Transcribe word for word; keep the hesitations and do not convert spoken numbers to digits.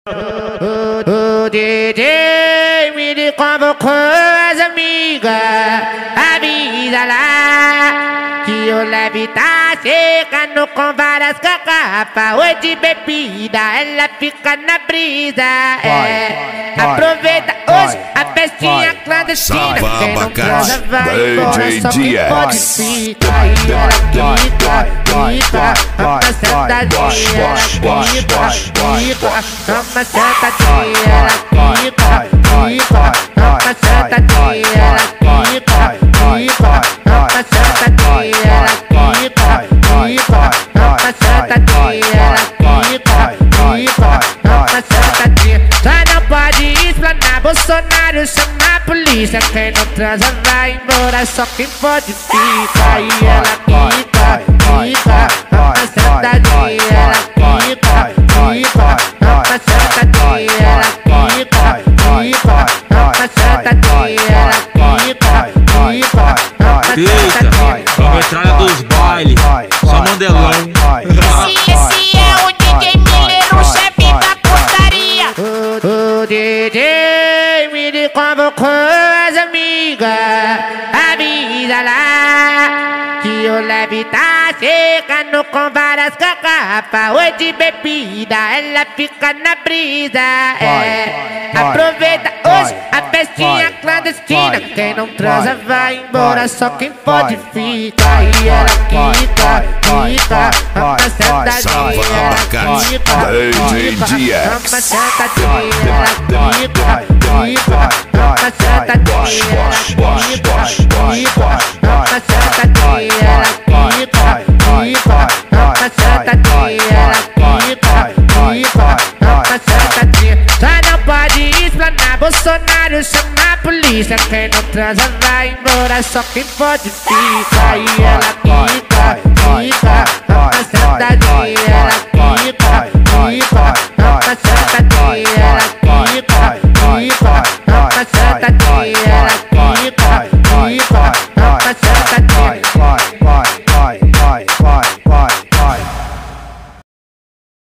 O D J me convocou as amigas, avisa lá que o leve tá chegando com várias garrafas. Oi de bebida, ela fica na brisa. É, aproveita hoje a festinha clandestina. Quem não transa vai embora, só quem pode fica. E ela quica, quica, toma sentadinha. Ela quica, quica, toma sentadinha. Ela quica, quica, toma sentadinha. Ela quica, quica, toma sentadinha. Ela quica, quica, toma sentadinha. Ela quica, quica, toma sentadinha. Só não pode explanar, Bolsonaro chama a polícia. Quem não transa vai embora, só quem pode fica. E ela quica, quica, toma sentadinha. Ela quica, quica, toma sentadinha. Ela quica, quica, toma sentadinha. Ela quica, quica, toma sentadinha. Eita, a metralha dos bailes, só mandelão. Esse, esse é o D J Miller, o chefe da putaria. O D J me convocou as amigas, avisa lá que o leve tá chegando com várias garrafas. Oi de bebida, ela fica na brisa. É, aproveita hoje a festinha clandestina. Quem não transa vai embora, só quem pode fica. E ela quica, quica, toma sentadinha. Ela quica, quica, toma sentadinha. Ela quica, quica, toma sentadinha. Ela quica, quica, toma sentadinha. Ela quica, quica, toma sentadinha. Ela quica, quica, toma sentadinha. Só não pode explanar, Bolsonaro chama a polícia. Quem não transa vai embora, só quem pode fica. E ela quica, quica, toma sentadinha. Ela